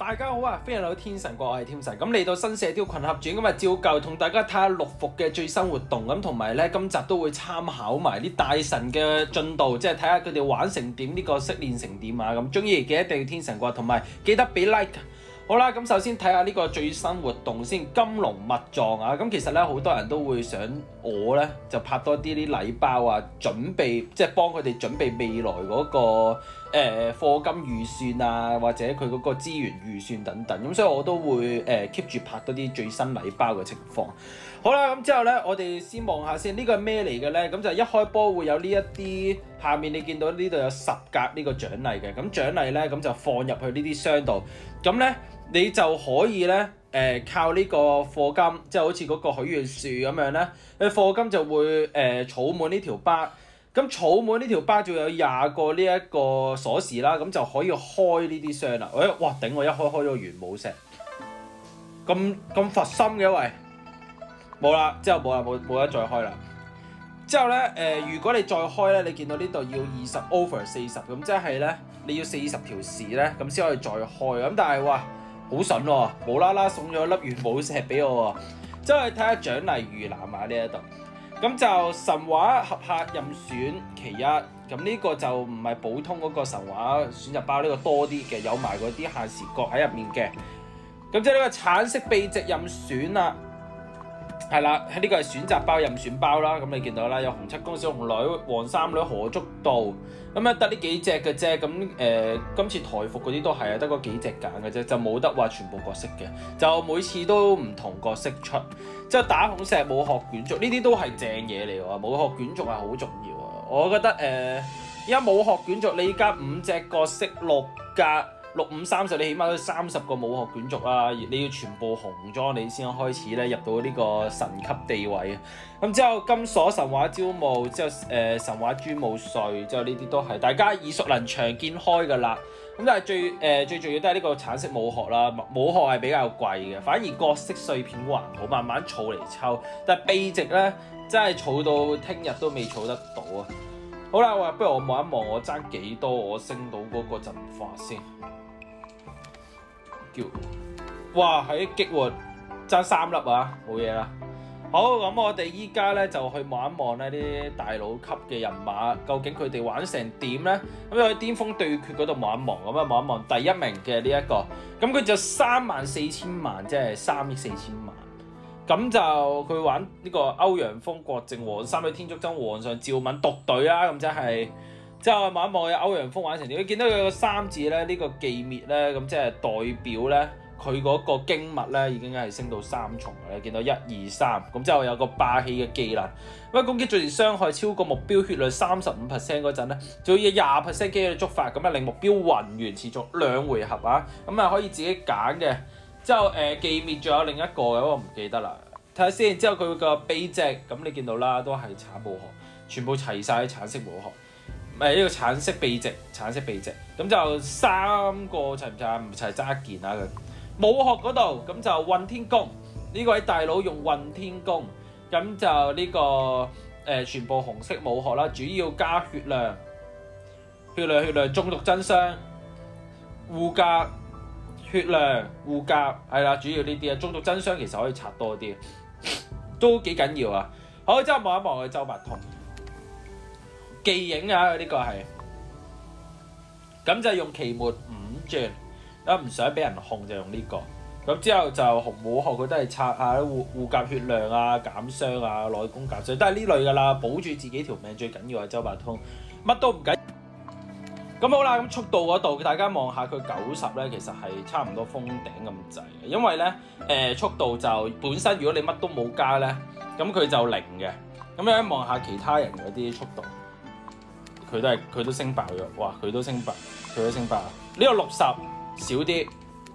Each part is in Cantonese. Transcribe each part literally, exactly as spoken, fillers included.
大家好啊！歡迎嚟到天神國，我係天神。咁嚟到新射雕群俠傳，咁啊照舊同大家睇下六服嘅最新活動，咁同埋咧今集都會參考埋啲大神嘅進度，即係睇下佢哋玩成點，呢個識練成點啊！咁中意記得一定要天神國，同埋記得俾 like。好啦，咁首先睇下呢個最新活動先，金龍密藏啊！咁其實咧好多人都會想我咧就拍多啲啲禮包啊，準備即係幫佢哋準備未來嗰個誒課金預算啊，或者佢嗰個資源預算等等。咁所以我都會誒 keep 住拍多啲最新禮包嘅情況。好啦，咁之後咧，我哋先望下先，呢個係咩嚟嘅咧？咁就一開波會有呢一啲，下面你見到呢度有十格呢個獎勵嘅，咁獎勵咧咁就放入去呢啲箱度，咁咧你就可以咧誒、呃、靠呢個課金，即係好似嗰個許願樹咁樣咧，你課金就會誒、呃、儲滿呢條巴，咁儲滿呢條巴仲有廿個呢一個鎖匙啦，咁就可以開呢啲箱啦。誒、哎，哇頂！我一開開咗個元寶石，咁咁佛心嘅喂！冇啦，之後冇啦，冇冇得再開啦。之後咧，誒、呃，如果你再開咧，你見到呢度要二十 over 四十，咁即係咧，你要四十條匙咧，咁先可以再開。咁但係哇，好筍喎，無啦啦送咗粒元寶石俾我喎。之後去睇下獎勵預覽啊呢一度，咁就神話俠客任選其一，咁呢個就唔係普通嗰個神話選擇包，呢、這個多啲嘅，有埋嗰啲限時角喺入面嘅。咁即係呢個橙色秘籍任選啦。係啦，呢、這個係選擇包任選包啦，咁你見到啦，有洪七公、小龍女、黃三女、何足道，咁啊得呢幾隻嘅啫，咁誒、呃、今次台服嗰啲都係啊，得嗰幾隻揀嘅啫，就冇得話全部角色嘅，就每次都唔同角色出，之後打孔石武學卷軸呢啲都係正嘢嚟喎，武學卷軸係好重要啊，我覺得誒，而家武學卷軸你依家五隻角色六格。六五三十，你起碼都三十個武學卷軸啊！你要全部紅裝，你先開始咧入到呢個神級地位啊！咁之後金鎖神話招募，之後誒、呃、神話珠武術，之後呢啲都係大家耳熟能詳見開㗎啦。咁但係最誒、呃、最重要都係呢個橙色武學啦，武學係比較貴嘅，反而角色碎片還好，慢慢儲嚟抽。但係秘籍咧真係儲到聽日都未儲得到啊！好啦，我不如我望一望我爭幾多，我升到嗰個陣法先。叫哇喺激活爭三粒啊，冇嘢啦。好，咁我哋依家咧就去望一望咧啲大佬級嘅人馬，究竟佢哋玩成點咧？咁去巔峰對決嗰度望一望，咁啊望一望第一名嘅呢一個，咁佢就三萬四千萬，即係三億四千萬。咁就佢玩呢個歐陽鋒、郭靖、黃三女、天竺真、皇上趙敏獨隊啦，咁即係。之後望一望有歐陽鋒玩成點，你見到佢個三字咧，呢個忌滅咧，咁即係代表咧佢嗰個經脈咧已經係升到三重嘅。你見到一二三，咁之後有個霸氣嘅技能，咁攻擊造成傷害超過目標血量三十五 percent 嗰陣咧，就要廿 percent 機率觸發，咁啊令目標暈眩持續兩回合啊，咁啊可以自己揀嘅。之後誒忌滅仲有另一個嘅，我唔記得啦，睇下先。之後佢個秘籍，咁你見到啦，都係橙武學，全部齊晒橙色武學。誒呢個橙色秘籍，橙色秘籍，咁就三個齊唔齊？唔齊爭一件啊！佢武學嗰度咁就混天功，呢位大佬用混天功，咁就呢、這個誒、呃、全部紅色武學啦，主要加血量、血量、血量、中毒真傷、護甲、血量、護甲，係啦，主要呢啲啊，中毒真傷其實可以拆多啲，都幾緊要啊！好，之後望一望佢周伯通。技影啊！呢、這個係咁就用奇門五轉，咁唔想俾人控就用呢、這個。咁之後就紅武學佢都係拆下護護甲血量啊、減傷啊、內功減傷，都係呢類噶啦，保住自己條命最緊要係周伯通，乜都唔緊。咁好啦，咁速度嗰度大家望下佢九十咧，其實係差唔多封頂咁滯嘅，因為咧誒、呃、速度就本身如果你乜都冇加咧，咁佢就零嘅。咁你望下其他人嗰啲速度。佢都係佢都升爆咗，哇！佢都升爆，佢都升爆。呢、這個六十少啲，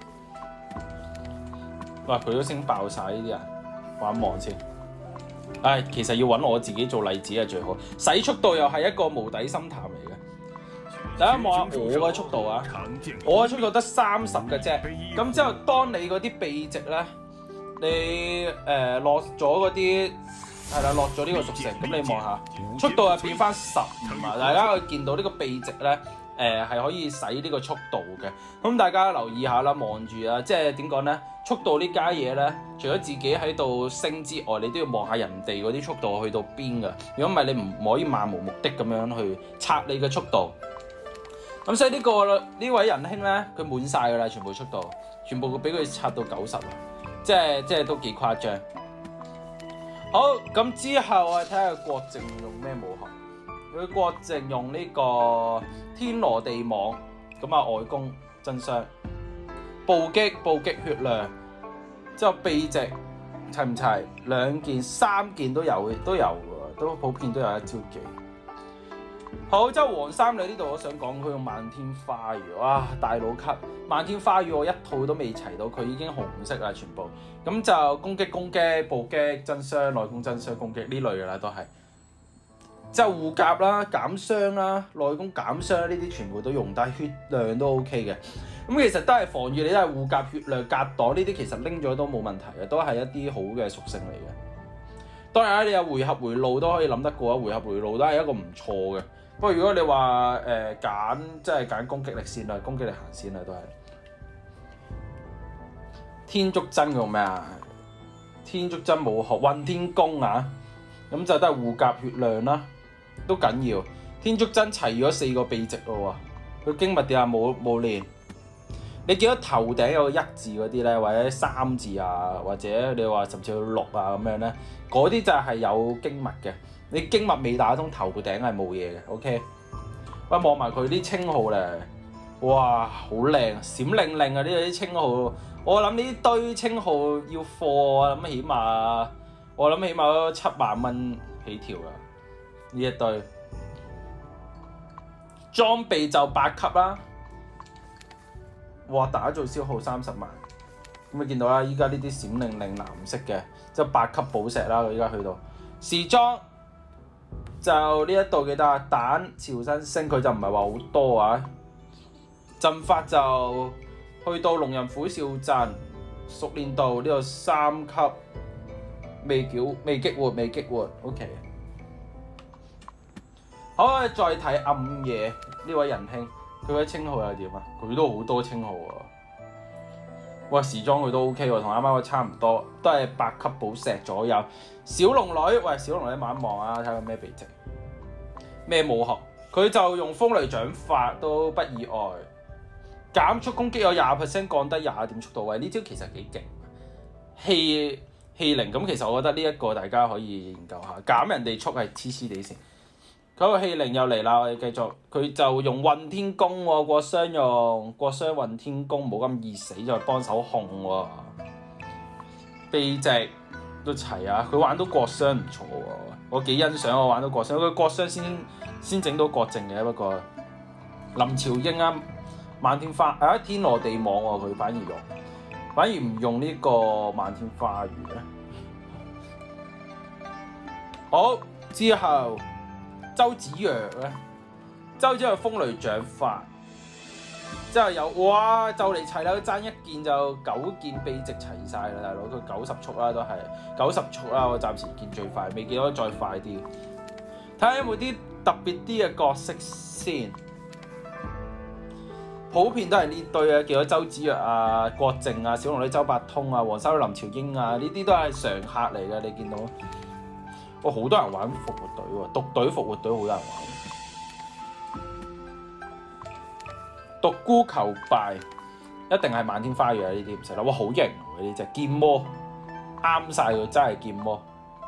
哇！佢都升爆晒呢啲人，玩一望先。唉、哎，其實要揾我自己做例子係最好。使速度又係一個無底深潭嚟嘅。大家望下我嘅速度啊，我嘅速度得三十嘅啫。咁之後，當你嗰啲秘籍咧，你誒、呃、落咗嗰啲。係啦，落咗呢個屬性，咁你望下速度係變翻十五啊！大家可以見到呢個秘籍咧， 誒係可以使呢個速度嘅。咁大家留意下啦，望住啊，即係點講咧？速度呢家嘢咧，除咗自己喺度升之外，你都要望下人哋嗰啲速度去到邊㗎。如果唔係，你唔可以漫無目的咁樣去測你嘅速度。咁所以呢、呢個呢位仁兄咧，佢滿晒㗎啦，全部速度，全部俾佢測到九十啊！即係即係都幾誇張。好，咁之後我哋睇下郭靖用咩武學。佢郭靖用呢個天羅地網，咁啊外攻真傷，暴擊暴擊血量，之後秘籍齊唔齊？兩件三件都有都有喎，都普遍都有一招技。好，之後黃三女呢度我想講佢用漫天花雨，哇大佬級漫天花雨我一套都未齊到，佢已經紅色啦全部。咁就攻擊攻擊暴擊真傷內攻真傷攻擊呢類㗎啦都係。之後護甲啦減傷啦內攻減傷呢啲全部都用，但係血量都 OK 嘅。咁其實都係防禦你都係護甲血量格擋呢啲，其實拎咗都冇問題嘅，都係一啲好嘅屬性嚟嘅。當然啦，你有回合回路都可以諗得過啊，回合回路都係一個唔錯嘅。不過如果你話誒揀即係揀攻擊力先啦，攻擊力行先啦都係。天竺真用咩啊？天竺真武學混天宮啊，咁就都係護甲血量啦，都緊要。天竺真齊咗四個秘籍咯喎，佢經脈點啊冇冇練？你見到頭頂有個一字嗰啲咧，或者三字啊，或者你話甚至有六啊咁樣咧，嗰啲就係有經脈嘅。你經脈未打通，頭頂係冇嘢嘅。OK， 喂望埋佢啲稱號咧，哇好靚，閃靈靈啊！呢啲稱號，我諗呢啲堆稱號要貨啊，咁起碼我諗起碼都七萬蚊起跳啊！呢一堆裝備就八級啦。哇！打造消耗三十萬，咁你見到啦，依家呢啲閃靈靈藍色嘅，即係八級寶石啦。佢依家去到時裝就呢一度記得啊，蛋朝身星佢就唔係話好多啊。陣法就去到龍人虎少陣，熟練度呢度三級，未繳未激活未激活 ，OK。好，再睇暗夜呢位仁兄。佢嗰啲稱號又點啊？佢都好多稱號喎。哇，時裝佢都 OK 喎，同啱啱個差唔多，都係八級寶石左右。小龍女，喂，小龍女望一望啊，睇下咩秘籍，咩武學？佢就用風雷掌法都不意外，減速攻擊有廿 percent 降低廿點速度位，呢招其實幾勁。氣氣靈咁，其實我覺得呢一個大家可以研究下，減人哋速係黐黐地先。嗰個氣靈又嚟啦，我哋繼續，佢就用混天宮喎，國商用國商混天宮，冇咁易死，再幫手控喎。秘籍都齊啊，佢玩到國商唔錯喎，我幾欣賞我玩到國商，佢國商先先整到郭靖嘅，不過林朝英啊，漫天花啊，天羅地網喎，佢反而用，反而唔用呢個漫天花雨咧。好，之後。周芷若咧，周芷若風雷掌法，之後有哇就嚟齊啦，爭一件就九件秘籍齊晒啦，大佬佢九十速啦，都係九十速啦，我暫時見最快，未見到再快啲。睇下有冇啲特別啲嘅角色先，普遍都係呢堆啊，見到周芷若啊、郭靖啊、小龍女周伯通啊、黃三女林朝英啊，呢啲都係常客嚟嘅，你見到。哇！好多人玩復活隊喎，獨隊復活隊好多人玩。獨孤求敗一定係漫天花雨啊！呢啲唔使啦，哇好型喎呢隻劍魔，啱晒佢真係劍魔。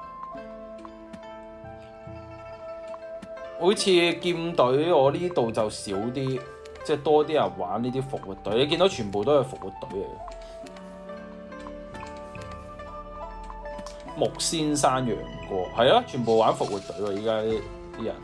好似劍隊我呢度就少啲，即係多啲人玩呢啲復活隊。你見到全部都係復活隊嚟嘅。木先生楊過係啊，全部玩復活隊喎！依家啲人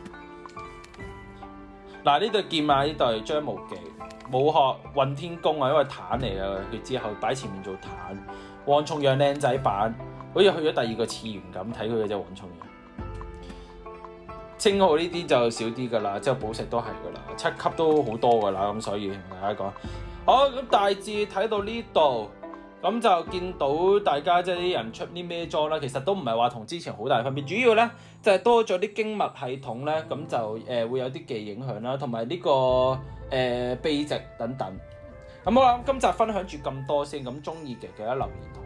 嗱呢對劍啊，呢對張無忌武學混天宮啊，因為坦嚟嘅，佢之後擺前面做坦。黃重陽靚仔版，好似去咗第二個次元咁，睇佢嘅隻黃重陽。稱號呢啲就少啲㗎啦，之後寶石都係㗎啦，七級都好多㗎啦，咁所以同大家講好咁大致睇到呢度。咁咁就見到大家即係啲人出啲咩裝啦，其實都唔係話同之前好大分別，主要咧就係、是、多咗啲經脈系統咧，咁就誒、呃、會有啲記影響啦，同埋呢個誒、呃、秘籍等等。咁好啦，今集分享住咁多先，咁中意嘅記得留言。